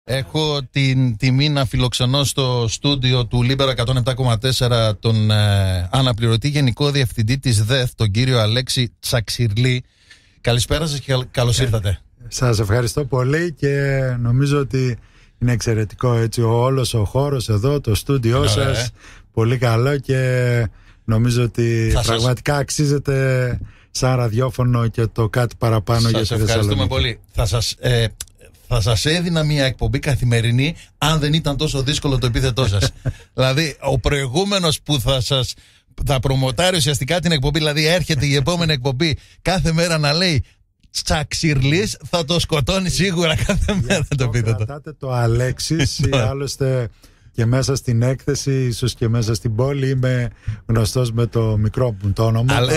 Έχω την τιμή να φιλοξενώ στο στούντιο του Λίμπερο 107,4 τον αναπληρωτή Γενικό Διευθυντή της ΔΕΘ, τον κύριο Αλέξη Τσαξιρλή. Καλησπέρα σας και καλώς ήρθατε. Σας ευχαριστώ πολύ και νομίζω ότι είναι εξαιρετικό έτσι όλος ο χώρος εδώ, το στούντιό σας. Πολύ καλό και νομίζω ότι πραγματικά αξίζεται σαν ραδιόφωνο και το κάτι παραπάνω για τη Θεσσαλονίκη. Σας ευχαριστούμε πολύ. Θα σας έδινα μια εκπομπή καθημερινή αν δεν ήταν τόσο δύσκολο το επίθετό σας. Δηλαδή ο προηγούμενος που θα προμοτάρει ουσιαστικά την εκπομπή, δηλαδή έρχεται η επόμενη εκπομπή κάθε μέρα να λέει Τσαξιρλής, θα το σκοτώνει σίγουρα κάθε μέρα το επίθετο. Κρατάτε το Αλέξης ή άλλωστε και μέσα στην έκθεση, ίσως και μέσα στην πόλη, είμαι γνωστός με το μικρό μου το όνομα. Αλλά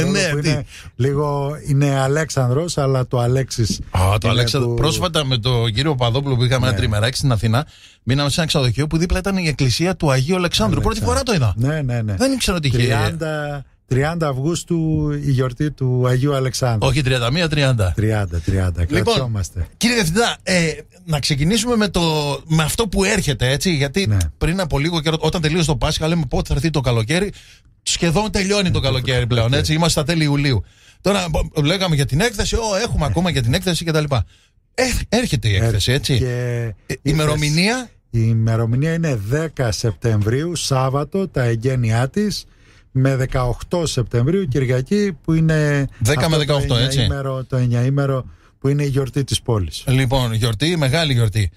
είναι Αλέξανδρος, αλλά το Αλέξης. Το Αλέξανδρο. Πρόσφατα με τον κύριο Παπαδόπουλο που είχαμε ένα τριμεράκι στην Αθηνά, μείναμε σε ένα ξενοδοχείο που δίπλα ήταν η εκκλησία του Αγίου Αλεξάνδρου. Πρώτη φορά το είδα. Ναι. Δεν ήξερα ότι είχε. 30 Αυγούστου η γιορτή του Αγίου Αλεξάνδρου. Όχι 31, 30. Λοιπόν, κύριε Διευθυντά, να ξεκινήσουμε με αυτό που έρχεται, έτσι. Γιατί πριν από λίγο καιρό, όταν τελείωσε το Πάσχα, λέμε πότε θα έρθει το καλοκαίρι. Σχεδόν τελειώνει το καλοκαίρι πλέον, έτσι. Είμαστε στα τέλη Ιουλίου. Τώρα λέγαμε για την έκθεση, έχουμε ακόμα για την έκθεση κτλ. Έρχεται η έκθεση, έτσι. Η ημερομηνία. Η ημερομηνία είναι 10 Σεπτεμβρίου, Σάββατο, τα εγγένειά της. Με 18 Σεπτεμβρίου, Κυριακή, που είναι 10 με 18, έτσι. Το 9ήμερο που είναι η γιορτή της πόλης. Λοιπόν, μεγάλη γιορτή.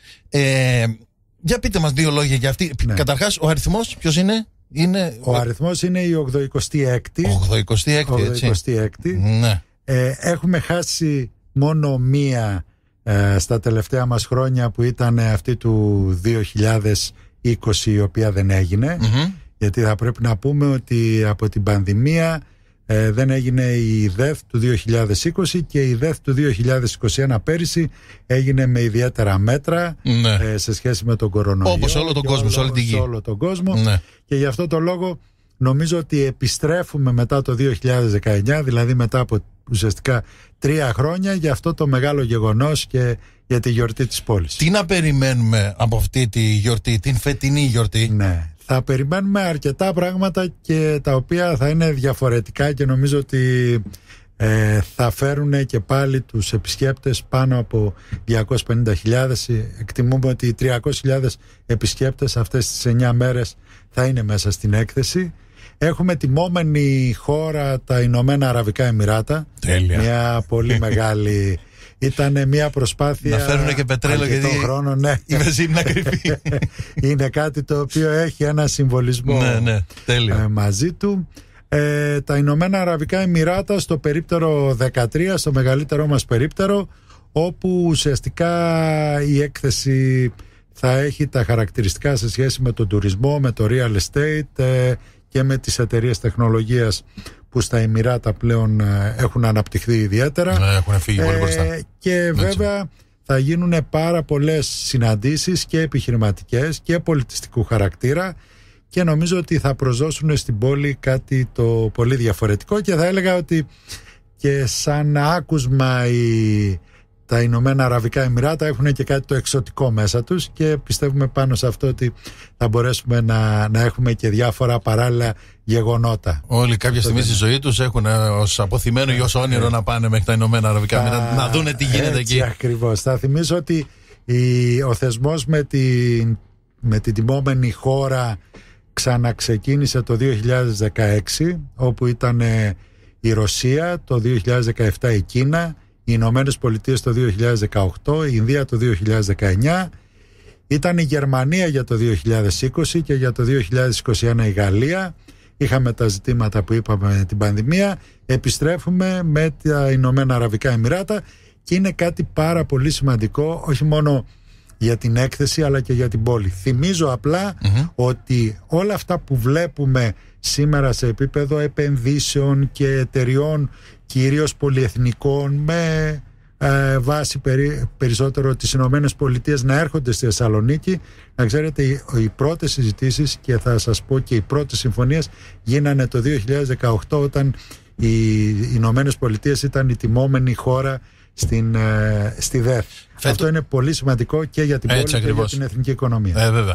Για πείτε μας δύο λόγια για αυτή. Καταρχάς, ο αριθμός ποιος είναι? Ο αριθμός είναι η 86η. 86η. Ναι. Έχουμε χάσει μόνο μία στα τελευταία μας χρόνια, που ήταν αυτή του 2020, η οποία δεν έγινε. Γιατί θα πρέπει να πούμε ότι από την πανδημία δεν έγινε η ΔΕΘ του 2020 και η ΔΕΘ του 2021 πέρυσι έγινε με ιδιαίτερα μέτρα σε σχέση με τον κορονοϊό. Όπως όλο τον κόσμο, σε όλη την γη. Όλο τον κόσμο. Και γι' αυτό το λόγο νομίζω ότι επιστρέφουμε μετά το 2019, δηλαδή μετά από ουσιαστικά 3 χρόνια, για αυτό το μεγάλο γεγονός και για τη γιορτή της πόλης. Τι να περιμένουμε από αυτή τη γιορτή, την φετινή γιορτή? Θα περιμένουμε αρκετά πράγματα και τα οποία θα είναι διαφορετικά και νομίζω ότι θα φέρουν και πάλι τους επισκέπτες πάνω από 250.000. Εκτιμούμε ότι οι 300.000 επισκέπτες αυτές τις 9 μέρες θα είναι μέσα στην έκθεση. Έχουμε τιμόμενη χώρα τα Ηνωμένα Αραβικά Εμιράτα. Τέλεια. Μια πολύ μεγάλη... Ήταν μια προσπάθεια. Να φέρουν και πετρέλαιο, γιατί χρόνο, η βενζίνη να κρυφεί. Είναι κάτι το οποίο έχει ένα συμβολισμό μαζί του. Τα Ηνωμένα Αραβικά Εμιράτα στο περίπτερο 13, στο μεγαλύτερό μας περίπτερο, όπου ουσιαστικά η έκθεση θα έχει τα χαρακτηριστικά σε σχέση με τον τουρισμό, με το real estate και με τις εταιρείες τεχνολογίας που στα Εμιράτα πλέον έχουν αναπτυχθεί ιδιαίτερα. Έχουν φύγει πολύ μπροστά. Και βέβαια θα γίνουν πάρα πολλές συναντήσεις και επιχειρηματικές και πολιτιστικού χαρακτήρα, και νομίζω ότι θα προσδώσουν στην πόλη κάτι το πολύ διαφορετικό, και θα έλεγα ότι και σαν άκουσμα τα Ηνωμένα Αραβικά Εμιράτα έχουν και κάτι το εξωτικό μέσα τους, και πιστεύουμε πάνω σε αυτό ότι θα μπορέσουμε να έχουμε και διάφορα παράλληλα γεγονότα. Όλοι κάποια στιγμή στη ζωή τους έχουν ως αποθυμένο ή ως όνειρο να πάνε μέχρι τα Ηνωμένα Αραβικά Εμιράτα, να δούνε τι γίνεται εκεί. Ακριβώς. Θα θυμίσω ότι ο θεσμός με την τιμόμενη χώρα ξαναξεκίνησε το 2016, όπου ήταν η Ρωσία, το 2017 η Κίνα, οι Ηνωμένες Πολιτείες το 2018, η Ινδία το 2019, ήταν η Γερμανία για το 2020 και για το 2021 η Γαλλία. Είχαμε τα ζητήματα που είπαμε με την πανδημία. Επιστρέφουμε με τα Ηνωμένα Αραβικά Εμιράτα, και είναι κάτι πάρα πολύ σημαντικό, όχι μόνο για την έκθεση αλλά και για την πόλη. Θυμίζω απλά ότι όλα αυτά που βλέπουμε σήμερα σε επίπεδο επενδύσεων και εταιριών, κυρίως πολυεθνικών, με βάση περισσότερο τις Ηνωμένες Πολιτείες να έρχονται στη Θεσσαλονίκη, να ξέρετε, οι πρώτες συζητήσεις, και θα σας πω και οι πρώτες συμφωνίες, γίνανε το 2018, όταν οι Ηνωμένες Πολιτείες ήταν η τιμόμενη χώρα στη ΔΕΘ. Αυτό είναι πολύ σημαντικό και για την πόλη και για την εθνική οικονομία. Βέβαια.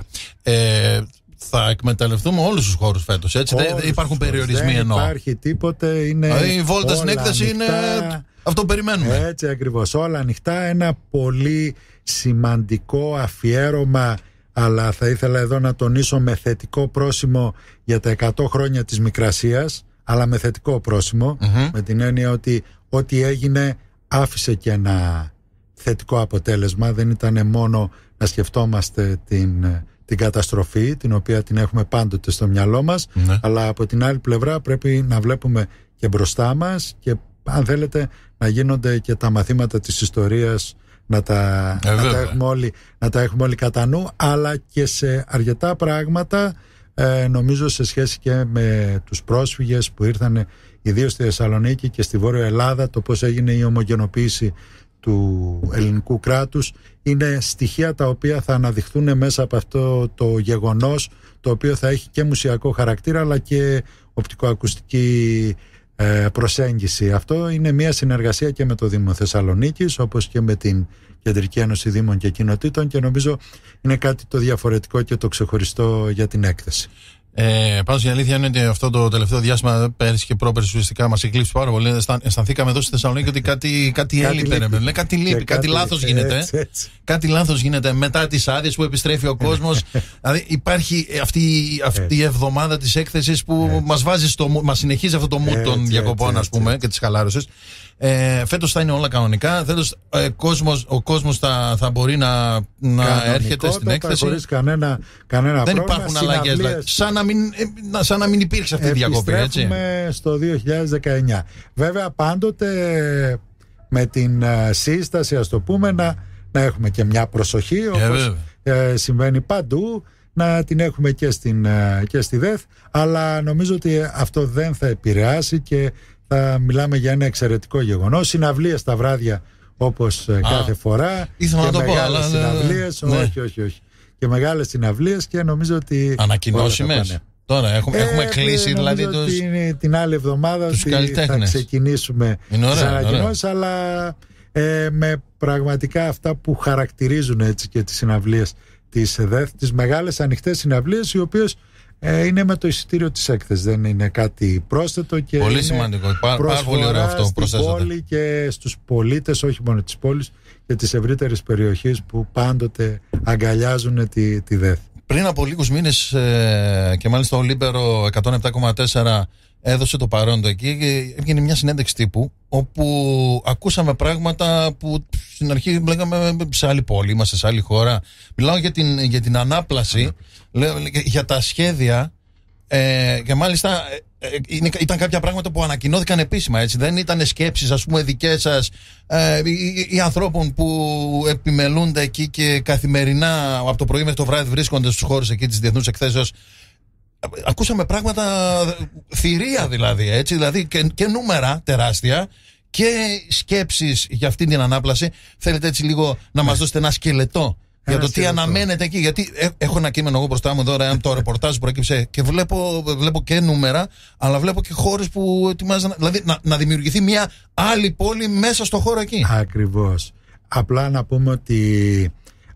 Θα εκμεταλλευτούμε όλους τους χώρους φέτος, έτσι. Δεν υπάρχουν περιορισμοί εννοώ. Δεν υπάρχει τίποτε. Η βόλτα στην έκθεση είναι αυτό που περιμένουμε. Έτσι ακριβώς. Όλα ανοιχτά. Ένα πολύ σημαντικό αφιέρωμα, αλλά θα ήθελα εδώ να τονίσω με θετικό πρόσημο για τα 100 χρόνια της Μικρασίας, αλλά με θετικό πρόσημο, με την έννοια ότι ό,τι έγινε άφησε και ένα θετικό αποτέλεσμα. Δεν ήταν μόνο να σκεφτόμαστε την καταστροφή, την οποία την έχουμε πάντοτε στο μυαλό μας, αλλά από την άλλη πλευρά πρέπει να βλέπουμε και μπροστά μας και αν θέλετε να γίνονται και τα μαθήματα της ιστορίας, να τα έχουμε όλοι κατά νου, αλλά και σε αρκετά πράγματα, νομίζω σε σχέση και με τους πρόσφυγες που ήρθαν ιδίως στη Θεσσαλονίκη και στη Βόρεια Ελλάδα, το πώς έγινε η ομογενοποίηση του ελληνικού κράτους, είναι στοιχεία τα οποία θα αναδειχθούν μέσα από αυτό το γεγονός, το οποίο θα έχει και μουσιακό χαρακτήρα αλλά και οπτικοακουστική προσέγγιση. Αυτό είναι μια συνεργασία και με το Δήμο Θεσσαλονίκης, όπως και με την Κεντρική Ένωση Δήμων και Κοινοτήτων, και νομίζω είναι κάτι το διαφορετικό και το ξεχωριστό για την έκθεση. Πάντως η αλήθεια είναι ότι αυτό το τελευταίο διάστημα, πέρυσι και πρόπερσι, ουσιαστικά μας εκλείψει πάρα πολύ. Αισθανθήκαμε εδώ στη Θεσσαλονίκη ότι κάτι έλειπε. Κάτι λείπει, κάτι λάθος γίνεται. Κάτι λάθος γίνεται μετά τις άδειες που επιστρέφει ο κόσμος. Δηλαδή υπάρχει αυτή η εβδομάδα της έκθεσης που μας συνεχίζει αυτό το mood των διακοπών, ας πούμε, και της χαλάρωσης. Φέτος θα είναι όλα κανονικά. Φέτος ο κόσμος θα μπορεί να έρχεται στην έκθεση χωρίς κανένα πρόβλημα. Δεν υπάρχουν αλλαγές, σαν να μην υπήρξε αυτή η διακοπή. Επιστρέφουμε στο 2019. Βέβαια πάντοτε με την σύσταση, ας το πούμε, να έχουμε και μια προσοχή, όπως συμβαίνει παντού, να την έχουμε και στη ΔΕΘ, αλλά νομίζω ότι αυτό δεν θα επηρεάσει και θα μιλάμε για ένα εξαιρετικό γεγονός. Συναυλίες τα βράδια όπως κάθε φορά. Ήθελα να το πω, αλλά συναυλίες, όχι. Και μεγάλες συναυλίες, και νομίζω ότι ανακοινώσιμες. Τώρα έχουμε κλείσει δηλαδή την άλλη εβδομάδα θα ξεκινήσουμε τις ανακοινώσεις, αλλά με πραγματικά αυτά που χαρακτηρίζουν έτσι και τις συναυλίες της ΕΔΕΘ, τις μεγάλες ανοιχτές συναυλίες, οι οποίες είναι με το εισιτήριο της έκθεσης, δεν είναι κάτι πρόσθετο, και πολύ σημαντικό, πάρα πολύ ωραίο αυτό που προσθέσατε. Στην πόλη και στους πολίτες, όχι μόνο της πόλης και της ευρύτερης περιοχής που πάντοτε αγκαλιάζουν τη ΔΕΘ. Πριν από λίγους μήνες και μάλιστα ο Λίμπερο 107,4 έδωσε το παρόντο εκεί και έβγαινε μια συνέντευξη τύπου όπου ακούσαμε πράγματα που στην αρχή λέγαμε σε άλλη πόλη, είμαστε σε άλλη χώρα. Μιλάω για την ανάπλαση, για τα σχέδια, και μάλιστα ήταν κάποια πράγματα που ανακοινώθηκαν επίσημα, έτσι. Δεν ήταν σκέψεις, ας πούμε, δικές σας ή ανθρώπων που επιμελούνται εκεί και καθημερινά από το πρωί μέχρι το βράδυ βρίσκονται στους χώρους εκεί της διεθνούς εκθέσεως. Ακούσαμε πράγματα θηρία δηλαδή και νούμερα τεράστια και σκέψεις για αυτή την ανάπλαση. Θέλετε έτσι λίγο να μας δώσετε ένα σκελετό για το τι αναμένεται εκεί? Γιατί έχω ένα κείμενο εγώ μπροστά μου τώρα, το ρεπορτάζ που προέκυψε, και βλέπω και νούμερα, αλλά βλέπω και χώρες που ετοιμάζουν, δηλαδή να δημιουργηθεί μια άλλη πόλη μέσα στο χώρο εκεί. Ακριβώς. Απλά να πούμε ότι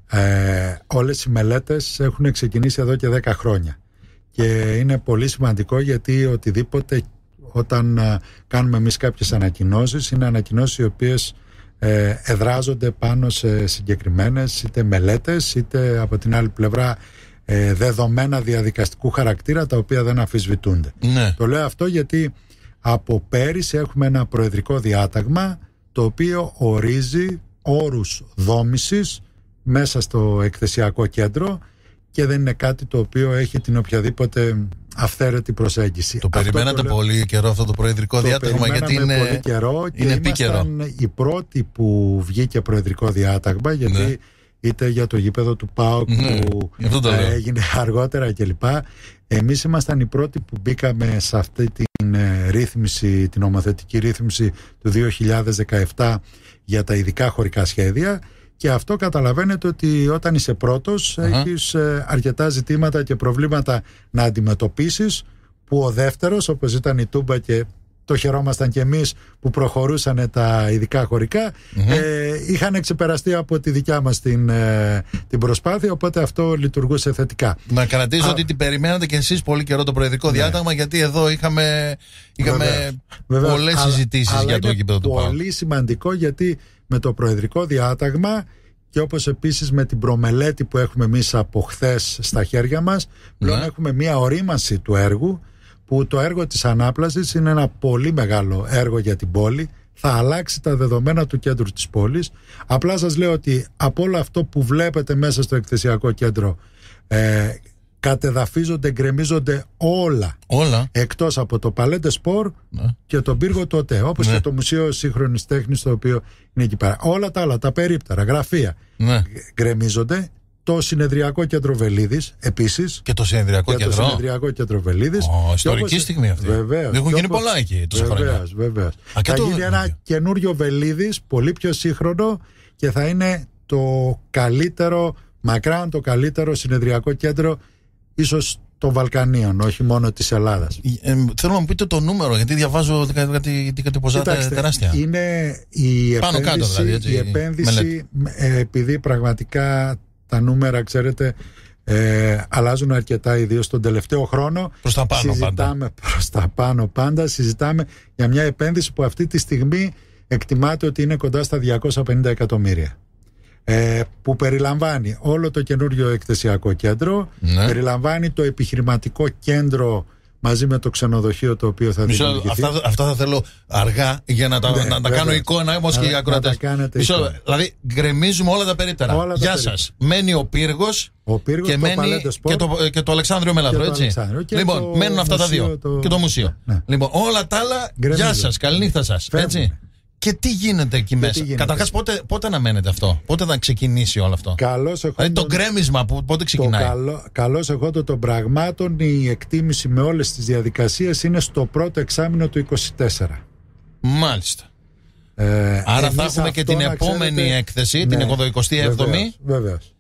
όλες οι μελέτες έχουν ξεκινήσει εδώ και 10 χρόνια. Και είναι πολύ σημαντικό, γιατί οτιδήποτε, όταν κάνουμε εμείς κάποιες ανακοινώσεις, είναι ανακοινώσεις οι οποίες εδράζονται πάνω σε συγκεκριμένες είτε μελέτες, είτε από την άλλη πλευρά δεδομένα διαδικαστικού χαρακτήρα, τα οποία δεν αμφισβητούνται. Ναι. Το λέω αυτό γιατί από πέρυσι έχουμε ένα προεδρικό διάταγμα το οποίο ορίζει όρους δόμησης μέσα στο εκθεσιακό κέντρο, και δεν είναι κάτι το οποίο έχει την οποιαδήποτε αυθαίρετη προσέγγιση. Το περιμένατε πολύ καιρό αυτό το προεδρικό διάταγμα? Γιατί είναι πολύ καιρό και ήμασταν οι πρώτοι που βγήκε προεδρικό διάταγμα, γιατί είτε για το γήπεδο του ΠΑΟΚ που έγινε αργότερα κλπ. Εμείς ήμασταν οι πρώτοι που μπήκαμε σε αυτή την ρύθμιση, την νομοθετική ρύθμιση του 2017 για τα ειδικά χωρικά σχέδια. Και αυτό καταλαβαίνετε ότι όταν είσαι πρώτος έχεις αρκετά ζητήματα και προβλήματα να αντιμετωπίσεις, που ο δεύτερος, όπως ήταν η Τούμπα και το χαιρόμασταν κι εμείς που προχωρούσαν τα ειδικά χωρικά, είχαν ξεπεραστεί από τη δικιά μας την προσπάθεια, οπότε αυτό λειτουργούσε θετικά. Να κρατήσω ότι την περιμένατε κι εσείς πολύ καιρό το προεδρικό διάταγμα, γιατί εδώ είχαμε πολλές συζητήσεις για το γήπεδο του ΠΑΟΚ. Πολύ σημαντικό, γιατί με το προεδρικό διάταγμα και όπως επίσης με την προμελέτη που έχουμε εμείς από χθες στα χέρια μας, πλέον έχουμε μια ορίμανση του έργου, που το έργο της ανάπλασης είναι ένα πολύ μεγάλο έργο για την πόλη. Θα αλλάξει τα δεδομένα του κέντρου της πόλης. Απλά σας λέω ότι από όλο αυτό που βλέπετε μέσα στο εκθεσιακό κέντρο, κατεδαφίζονται, γκρεμίζονται όλα. Εκτός από το Παλέντε Σπορ και τον πύργο του ΟΤΕ, όπως και το Μουσείο Σύγχρονης Τέχνης, το οποίο είναι εκεί πέρα. Όλα τα άλλα, τα περίπτερα, γραφεία, γκρεμίζονται. Το συνεδριακό κέντρο Βελίδης επίσης. Και το συνεδριακό κέντρο. Το συνεδριακό κέντρο Βελίδης. Ιστορική στιγμή αυτή. Βεβαίως. Έχουν γίνει πολλά εκεί τόσα χρόνια. Βεβαίως. Θα γίνει ένα καινούριο Βελίδης, πολύ πιο σύγχρονο, και θα είναι το καλύτερο, μακράν το καλύτερο συνεδριακό κέντρο, ίσως των Βαλκανίων, όχι μόνο της Ελλάδας. Θέλω να μου πείτε το νούμερο, γιατί διαβάζω κάτι ποσά τεράστια. Είναι η επένδυση, κάτω, δηλαδή, έτσι, η επένδυση, επειδή πραγματικά τα νούμερα, ξέρετε, αλλάζουν αρκετά, ιδίως τον τελευταίο χρόνο. Προς τα πάνω πάντα. Συζητάμε για μια επένδυση που αυτή τη στιγμή εκτιμάται ότι είναι κοντά στα 250 εκατομμύρια. Που περιλαμβάνει όλο το καινούριο εκθεσιακό κέντρο, περιλαμβάνει το επιχειρηματικό κέντρο μαζί με το ξενοδοχείο το οποίο θα δημιουργηθεί. Αυτά θα θέλω αργά για να τα κάνω εικόνα, όμως και οι ακροατές. Δηλαδή γκρεμίζουμε όλα τα περίπτερα. Γεια σας. Μένει ο πύργος και μένει και το Αλεξάνδριο Μέλαθρο, έτσι. Λοιπόν, μένουν αυτά τα δύο. Και το μουσείο. Λοιπόν, όλα τα άλλα, γεια σας, καληνύχτα σας. Έτσι. Και τι γίνεται εκεί μέσα? Καταρχάς, πότε να μένετε αυτό? Πότε θα ξεκινήσει όλο αυτό? Δηλαδή το γκρέμισμα, πότε ξεκινάει? Καλώς εχόντων των πραγμάτων, η εκτίμηση με όλες τις διαδικασίες είναι στο πρώτο εξάμηνο του 2024. Μάλιστα. Άρα θα έχουμε και την επόμενη έκθεση, την 87η. Βεβαίως.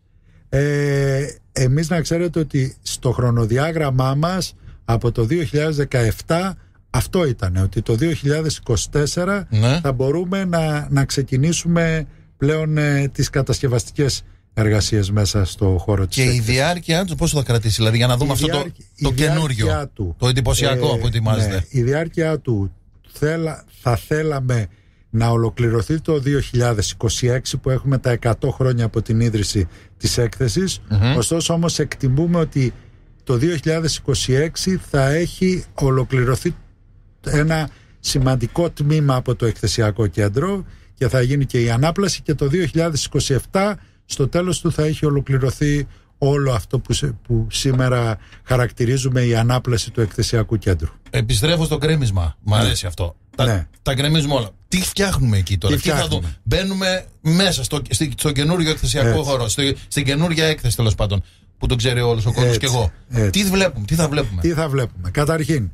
Εμείς να ξέρετε ότι στο χρονοδιάγραμμά μας από το 2017 αυτό ήταν, ότι το 2024 θα μπορούμε να ξεκινήσουμε πλέον τις κατασκευαστικές εργασίες μέσα στο χώρο της έκθεσης. Και η διάρκεια του πόσο θα κρατήσει, δηλαδή, για να δούμε αυτό το καινούριο, το εντυπωσιακό που ετοιμάζεται? Η διάρκεια του θα θέλαμε να ολοκληρωθεί το 2026, που έχουμε τα 100 χρόνια από την ίδρυση της έκθεσης. Ωστόσο όμως εκτιμούμε ότι το 2026 θα έχει ολοκληρωθεί ένα σημαντικό τμήμα από το εκθεσιακό κέντρο και θα γίνει και η ανάπλαση, και το 2027 στο τέλος του θα έχει ολοκληρωθεί όλο αυτό που σήμερα χαρακτηρίζουμε η ανάπλαση του εκθεσιακού κέντρου. Επιστρέφω στο γκρέμισμα. Μ' αρέσει αυτό. Τα γκρεμίζουμε όλα. Τι φτιάχνουμε εκεί τώρα? Τι θα δούμε? Μπαίνουμε μέσα στο καινούριο εκθεσιακό χώρο, στην καινούργια έκθεση, τέλος πάντων, που το ξέρει όλος ο κόσμος, και εγώ. Τι θα βλέπουμε? Καταρχήν,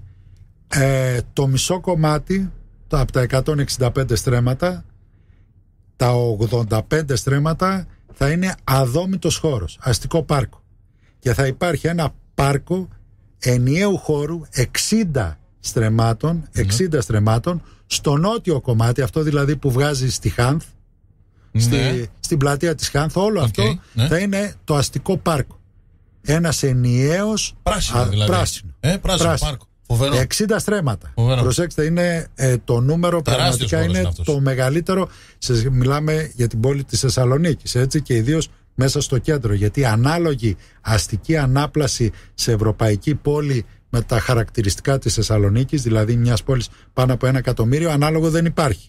το μισό κομμάτι από τα 165 στρέμματα, τα 85 στρέμματα θα είναι αδόμητος χώρος, αστικό πάρκο, και θα υπάρχει ένα πάρκο ενιαίου χώρου 60 στρεμμάτων στο νότιο κομμάτι, αυτό δηλαδή που βγάζει στη Χάνθ, στην πλατεία της Χάνθ. Όλο αυτό θα είναι το αστικό πάρκο, ένας ενιαίος πράσινο πάρκο. 60 στρέμματα. Προσέξτε, είναι το νούμερο, πραγματικά είναι το μεγαλύτερο. Μιλάμε για την πόλη της Θεσσαλονίκης, έτσι, και ιδίως μέσα στο κέντρο, γιατί ανάλογη αστική ανάπλαση σε ευρωπαϊκή πόλη με τα χαρακτηριστικά της Θεσσαλονίκης, δηλαδή μιας πόλης πάνω από 1 εκατομμύριο, ανάλογο δεν υπάρχει.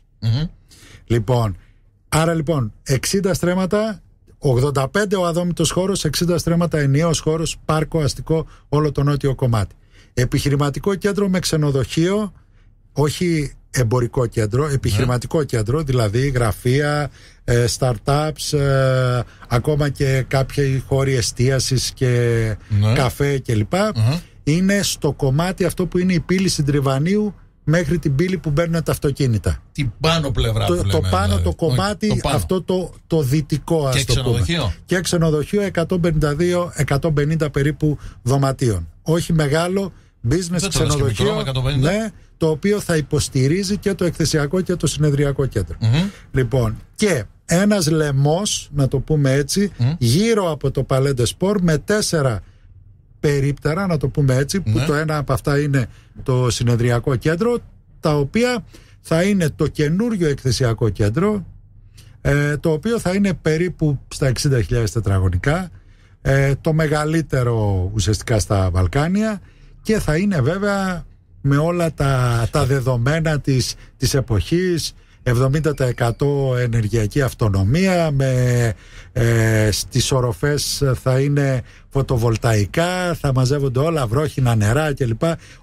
Άρα λοιπόν 60 στρέμματα, 85 ο αδόμητος χώρος, 60 στρέμματα ενιαίος χώρος, πάρκο, αστικό, όλο το νότιο κομμάτι. Επιχειρηματικό κέντρο με ξενοδοχείο, όχι εμπορικό κέντρο, επιχειρηματικό κέντρο, δηλαδή γραφεία, startups, ακόμα και κάποιοι χώροι εστίασης και καφέ κλπ. Είναι στο κομμάτι αυτό που είναι η πύλη Συντριβανίου μέχρι την πύλη που μπαίνουν τα αυτοκίνητα. Την πάνω πλευρά το πάνω δηλαδή. Το κομμάτι, το πάνω. Αυτό το δυτικό, και ξενοδοχείο. Και ξενοδοχείο 150 περίπου δωματίων. Όχι μεγάλο, business ξενοδοχείο, ναι, το οποίο θα υποστηρίζει και το εκθεσιακό και το συνεδριακό κέντρο. Λοιπόν, και ένας λαιμός, να το πούμε έτσι, γύρω από το Palais des Sports με 4 περίπτερα, να το πούμε έτσι, που το ένα από αυτά είναι το συνεδριακό κέντρο, τα οποία θα είναι το καινούριο εκθεσιακό κέντρο, το οποίο θα είναι περίπου στα 60.000 τετραγωνικά, το μεγαλύτερο ουσιαστικά στα Βαλκάνια, και θα είναι βέβαια με όλα τα δεδομένα της εποχής, 70% ενεργειακή αυτονομία, στις οροφές θα είναι φωτοβολταϊκά, θα μαζεύονται όλα, βρόχινα νερά κλπ.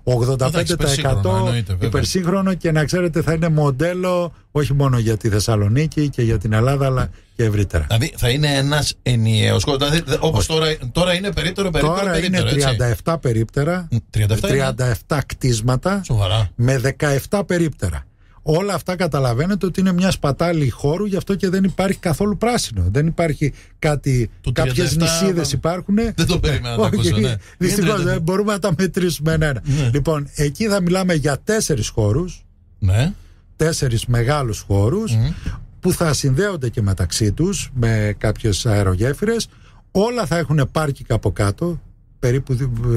85% υπερσύγχρονο, και να ξέρετε θα είναι μοντέλο όχι μόνο για τη Θεσσαλονίκη και για την Ελλάδα, αλλά και ευρύτερα. Δηλαδή θα είναι ένας ενιαίος, δηλαδή, όπως τώρα είναι περίπτερο. Τώρα είναι 37 περίπτερα, 37 κτίσματα. Σοβαρά. Με 17 περίπτερα. Όλα αυτά καταλαβαίνετε ότι είναι μια σπατάλη χώρου, γι' αυτό και δεν υπάρχει καθόλου πράσινο. Δεν υπάρχει κάτι. Κάποιες νησίδες υπάρχουν. Δεν το περίμενα να ακούσω. Ναι. Δυστυχώς δεν μπορούμε να τα μετρήσουμε ένα. Ναι. Λοιπόν, εκεί θα μιλάμε για 4 χώρους. Ναι. 4 μεγάλους χώρους που θα συνδέονται και μεταξύ τους με κάποιες αερογέφυρες. Όλα θα έχουν πάρκινγκ από κάτω. Περίπου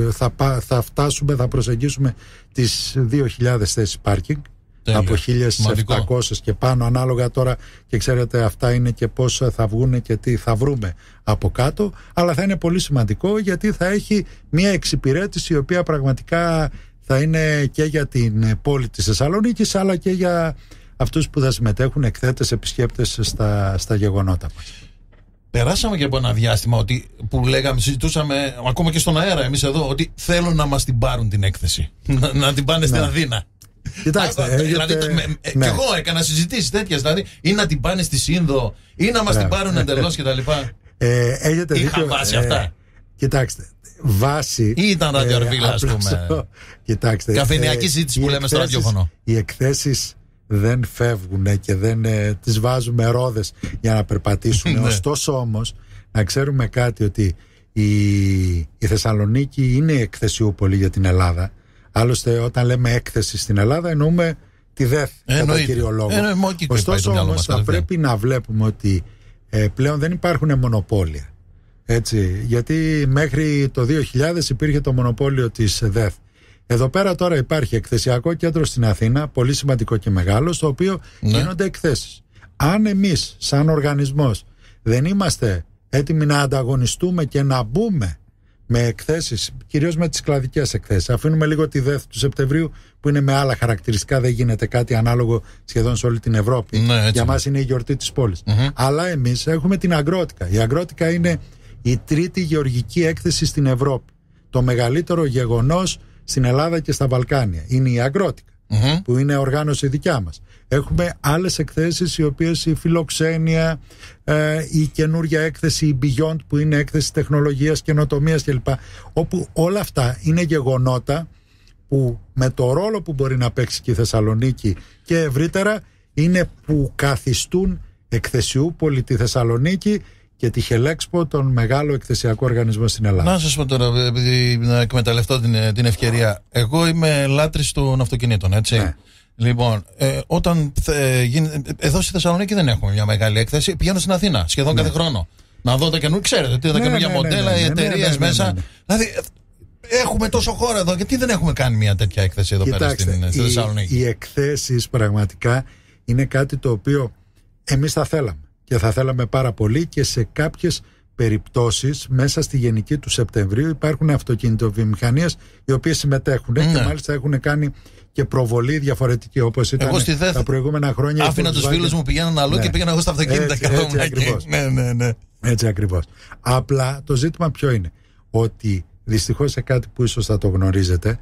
θα προσεγγίσουμε τις 2.000 θέσεις πάρκινγκ. Από 1.700 και πάνω, ανάλογα τώρα, και ξέρετε αυτά είναι και πώς θα βγουν και τι θα βρούμε από κάτω, αλλά θα είναι πολύ σημαντικό γιατί θα έχει μια εξυπηρέτηση η οποία πραγματικά θα είναι και για την πόλη της Θεσσαλονίκης, αλλά και για αυτούς που θα συμμετέχουν, εκθέτες, επισκέπτες στα γεγονότα μας. Περάσαμε και από ένα διάστημα που λέγαμε, συζητούσαμε ακόμα και στον αέρα εμείς εδώ, ότι θέλουν να μας την πάρουν την έκθεση, να την πάνε στην Αθήνα. Κοιτάξτε, δηλαδή, και εγώ έκανα συζητήσεις τέτοιες, δηλαδή, ή να την πάνε στη Σύνδο ή να μας την πάρουν εντελώς κτλ. Είχαν βάση αυτά. Κοιτάξτε, βάση. Ή ήταν ραδιορβίλα, ας πούμε. Κοιτάξτε. Καφενειακή συζήτηση που λέμε στο ραδιόφωνο. Οι εκθέσεις δεν φεύγουν και δεν τις βάζουμε ρόδες για να περπατήσουν. Ωστόσο όμως, να ξέρουμε κάτι, ότι η Θεσσαλονίκη είναι εκθεσιούπολη για την Ελλάδα. Άλλωστε, όταν λέμε έκθεση στην Ελλάδα, εννοούμε τη ΔΕΘ κατά κύριο λόγο. Ωστόσο, όμως, θα πρέπει να βλέπουμε ότι πλέον δεν υπάρχουν μονοπόλια. Έτσι, γιατί μέχρι το 2000 υπήρχε το μονοπόλιο της ΔΕΘ. Εδώ πέρα τώρα υπάρχει εκθεσιακό κέντρο στην Αθήνα, πολύ σημαντικό και μεγάλο, στο οποίο γίνονται εκθέσεις. Αν εμείς, σαν οργανισμός, δεν είμαστε έτοιμοι να ανταγωνιστούμε και να μπούμε με εκθέσεις, κυρίως με τις κλαδικές εκθέσεις, αφήνουμε λίγο τη ΔΕΘ του Σεπτεμβρίου που είναι με άλλα χαρακτηριστικά, δεν γίνεται κάτι ανάλογο σχεδόν σε όλη την Ευρώπη. Για μας είναι η γιορτή της πόλης. Αλλά εμείς έχουμε την Αγρότικα. Η Αγρότικα είναι η 3η γεωργική έκθεση στην Ευρώπη. Το μεγαλύτερο γεγονός στην Ελλάδα και στα Βαλκάνια είναι η Αγρότικα, που είναι οργάνωση δικιά μας. Έχουμε άλλες εκθέσεις, οι οποίες η Φιλοξένεια, η καινούρια έκθεση, η Beyond, που είναι έκθεση τεχνολογίας, καινοτομίας κλπ. Όπου όλα αυτά είναι γεγονότα που με το ρόλο που μπορεί να παίξει και η Θεσσαλονίκη και ευρύτερα, είναι που καθιστούν εκθεσιούπολη τη Θεσσαλονίκη και τη Χελέξπο, τον μεγάλο εκθεσιακό οργανισμό στην Ελλάδα. Να σας πω τώρα, επειδή να εκμεταλλευτώ την ευκαιρία. Εγώ είμαι λάτρης των αυτοκινήτων, έτσι. Ναι. Λοιπόν, όταν εδώ στη Θεσσαλονίκη δεν έχουμε μια μεγάλη έκθεση. Πηγαίνω στην Αθήνα σχεδόν κάθε χρόνο. Να δω τα καινούργια, ξέρετε, τα καινούργια μοντέλα, οι εταιρείες μέσα. Δηλαδή, έχουμε τόσο χώρο εδώ, γιατί δεν έχουμε κάνει μια τέτοια έκθεση εδώ πέρα στη Θεσσαλονίκη. Οι εκθέσεις πραγματικά είναι κάτι το οποίο εμείς θα θέλαμε. Και θα θέλαμε πάρα πολύ, και σε κάποιες περιπτώσεις μέσα στη Γενική του Σεπτεμβρίου υπάρχουν αυτοκινητοβιομηχανίες οι οποίες συμμετέχουν και μάλιστα έχουν κάνει και προβολή διαφορετική, όπως ήταν τα προηγούμενα χρόνια. Άφηνα τους φίλους μου, πηγαίναν αλλού και πήγαινα εγώ στα αυτοκίνητα και έτσι ακριβώς. Έτσι ακριβώς. Απλά το ζήτημα ποιο είναι? Ότι δυστυχώς σε κάτι που ίσως θα το γνωρίζετε,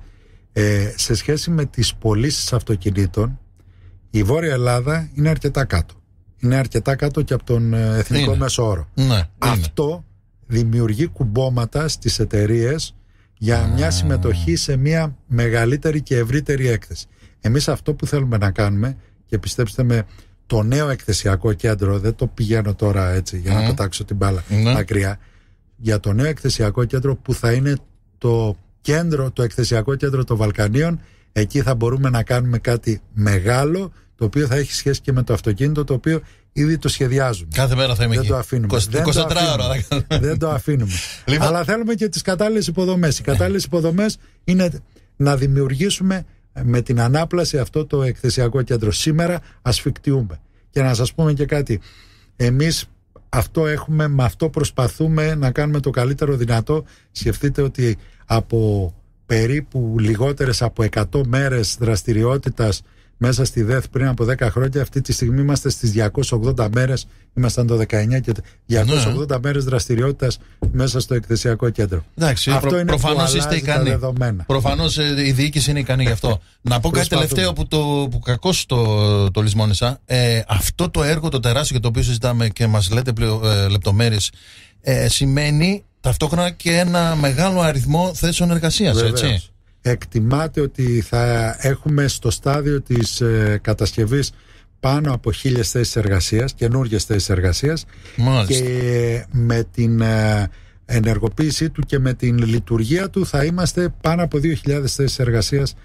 σε σχέση με τις πωλήσεις αυτοκινήτων, η Βόρεια Ελλάδα είναι αρκετά κάτω. Είναι αρκετά κάτω και από τον εθνικό μέσο όρο. Αυτό δημιουργεί κουμπώματα στις εταιρείες για μια συμμετοχή σε μια μεγαλύτερη και ευρύτερη έκθεση. Εμείς αυτό που θέλουμε να κάνουμε, και πιστέψτε με, το νέο εκθεσιακό κέντρο, δεν το πηγαίνω τώρα έτσι για να πετάξω την μπάλα μακριά, για το νέο εκθεσιακό κέντρο που θα είναι κέντρο, το εκθεσιακό κέντρο των Βαλκανίων, εκεί θα μπορούμε να κάνουμε κάτι μεγάλο, το οποίο θα έχει σχέση και με το αυτοκίνητο, το οποίο ήδη το σχεδιάζουμε. Κάθε μέρα θα είμαι εκεί. Το αφήνουμε. 24 ώρα. Δεν το αφήνουμε. Αλλά θέλουμε και τις κατάλληλες υποδομές. Οι κατάλληλες υποδομές είναι να δημιουργήσουμε με την ανάπλαση αυτό το εκθεσιακό κέντρο. Σήμερα ασφικτιούμε. Και να σας πούμε και κάτι. Εμείς αυτό έχουμε, με αυτό προσπαθούμε να κάνουμε το καλύτερο δυνατό. Σκεφτείτε ότι από περίπου λιγότερες από 100 μέρες δραστηριότητας μέσα στη ΔΕΘ πριν από 10 χρόνια, αυτή τη στιγμή είμαστε στις 280 μέρες, ήμασταν το 19 και 280 μέρες δραστηριότητας μέσα στο εκθεσιακό κέντρο. Εντάξει, προφανώς είστε ικανοί. Προφανώς η διοίκηση είναι ικανή γι' αυτό. Να πω κάτι τελευταίο που κακώς το λησμόνησα. Αυτό το έργο το τεράστιο για το οποίο συζητάμε και μας λέτε λεπτομέρειες, σημαίνει ταυτόχρονα και ένα μεγάλο αριθμό θέσεων εργασίας, έτσι. Εκτιμάται ότι θα έχουμε στο στάδιο της κατασκευής πάνω από 1.000 θέσεις εργασίας, καινούργιες θέσεις εργασίας. Μάλιστα. Και με την ενεργοποίησή του και με την λειτουργία του θα είμαστε πάνω από 2.000 θέσεις εργασίας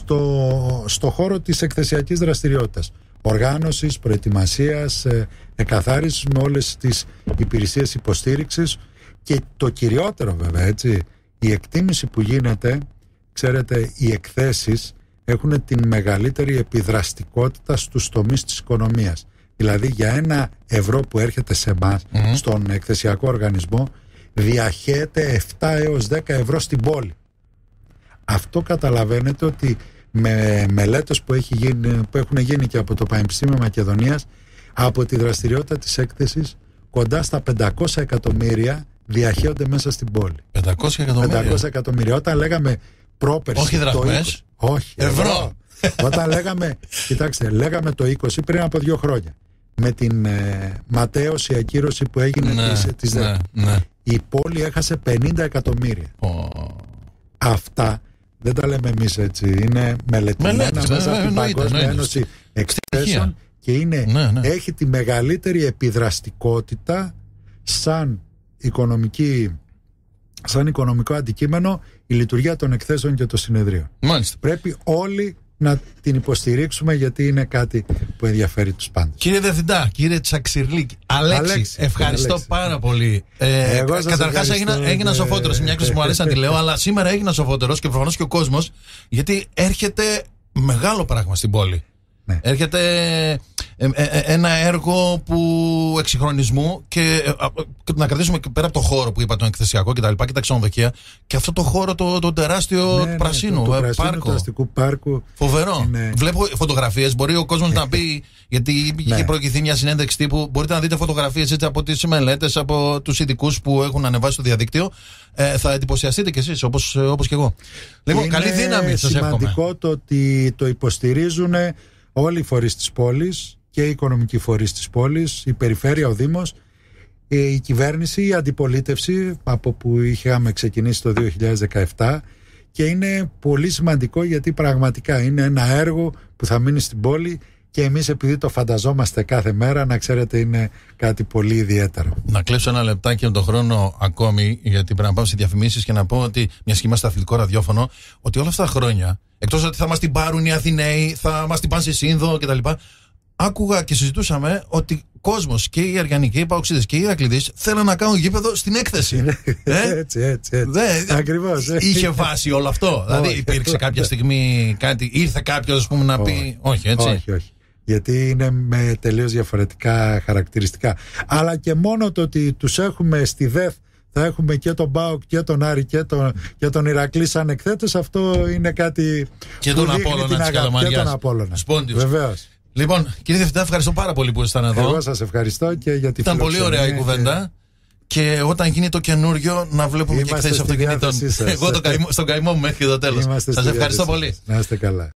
στο χώρο της εκθεσιακής δραστηριότητας. Οργάνωσης, προετοιμασίας, εκαθάρισης με όλες τις υπηρεσίες υποστήριξης και το κυριότερο βέβαια, έτσι, η εκτίμηση που γίνεται. Ξέρετε, οι εκθέσεις έχουν την μεγαλύτερη επιδραστικότητα στους τομείς της οικονομίας. Δηλαδή για €1 που έρχεται σε εμάς, στον εκθεσιακό οργανισμό, διαχέεται 7 έως 10 ευρώ στην πόλη. Αυτό καταλαβαίνετε ότι με μελέτες που έχουν γίνει και από το Πανεπιστήμιο Μακεδονίας, από τη δραστηριότητα της έκθεσης, κοντά στα 500 εκατομμύρια διαχέονται μέσα στην πόλη. 500 εκατομμύρια. Όταν λέγαμε πρόπερση. Όχι δραχμές. Όχι, ευρώ. Όταν λέγαμε το 20 πριν από 2 χρόνια. Με την ματέωση, ακύρωση που έγινε της ΔΕΚ. Η πόλη έχασε 50 εκατομμύρια. Αυτά δεν τα λέμε εμείς έτσι. Είναι μελετημένα μέσα από την Παγκόσμια Ένωση Εκθέσεων και έχει τη μεγαλύτερη επιδραστικότητα σαν οικονομικό αντικείμενο η λειτουργία των εκθέσεων και των συνεδρίων. Μάλιστα. Πρέπει όλοι να την υποστηρίξουμε γιατί είναι κάτι που ενδιαφέρει τους πάντες. Κύριε Διευθυντά, κύριε Τσαξιρλή, Αλέξη, ευχαριστώ πάρα πολύ. Καταρχάς έγινα σοφότερος, μια έκφραση που μου αρέσει να τη λέω, αλλά σήμερα έγινα σοφότερος και προφανώς και ο κόσμος, γιατί έρχεται μεγάλο πράγμα στην πόλη. Ναι. Έρχεται ένα έργο εξυγχρονισμού και να κρατήσουμε πέρα από το χώρο που είπα, τον εκθεσιακό και τα λοιπά και τα ξενοδοχεία, και αυτό το χώρο το τεράστιο του πρασίνου, του αστικού πάρκου. Φοβερό. Βλέπω φωτογραφίες, μπορεί ο κόσμος να πει, γιατί είχε προηγηθεί μια συνέντευξη τύπου, μπορείτε να δείτε φωτογραφίες έτσι από τις μελέτες, από τους ειδικούς που έχουν ανεβάσει στο διαδίκτυο. Θα εντυπωσιαστείτε κι εσείς όπως και εγώ. Λοιπόν, καλή δύναμη σας εύχομαι. Είναι σημαντικό το ότι το υποστηρίζουν όλοι οι φορείς της πόλης και οι οικονομικοί φορείς της πόλης, η περιφέρεια, ο Δήμος, η κυβέρνηση, η αντιπολίτευση από που είχαμε ξεκινήσει το 2017, και είναι πολύ σημαντικό γιατί πραγματικά είναι ένα έργο που θα μείνει στην πόλη και εμείς επειδή το φανταζόμαστε κάθε μέρα, να ξέρετε, είναι κάτι πολύ ιδιαίτερο. Να κλέψω ένα λεπτάκι με τον χρόνο ακόμη, γιατί πρέπει να πάμε σε διαφημίσεις, και να πω ότι, μιας και είμαστε αθλητικό ραδιόφωνο, ότι όλα αυτά τα χρόνια, εκτός ότι θα μας την πάρουν οι Αθηναίοι, θα μας την πάνε στη Σύνδο κτλ., άκουγα και συζητούσαμε ότι κόσμος και οι Αριανοί και οι Παοξίδες και οι Ηρακλήδες θέλουν να κάνουν γήπεδο στην έκθεση. Έτσι. Ακριβώς. Είχε βάση όλο αυτό. Δηλαδή υπήρξε κάποια στιγμή κάτι, ήρθε κάποιος να πει όχι, έτσι. Όχι. Γιατί είναι με τελείως διαφορετικά χαρακτηριστικά. Αλλά και μόνο το ότι τους έχουμε στη ΔΕΘ, θα έχουμε και τον ΠΑΟΚ και τον Άρη και τον Ηρακλή σαν εκθέτες, αυτό είναι κάτι. Και τον Απόλλωνα της Καλαμαριάς. Σπόντιος. Βεβαίως. Λοιπόν, κύριε Διευθυντά, ευχαριστώ πάρα πολύ που ήσασταν εδώ. Εγώ σας ευχαριστώ και για τη Ήταν πολύ ωραία η κουβέντα. Και όταν γίνει το καινούριο, να βλέπουμε και εκθέσεις αυτοκινήτων. Εγώ στον καημό μου μέχρι το τέλος. Σας ευχαριστώ πολύ. Να είστε καλά.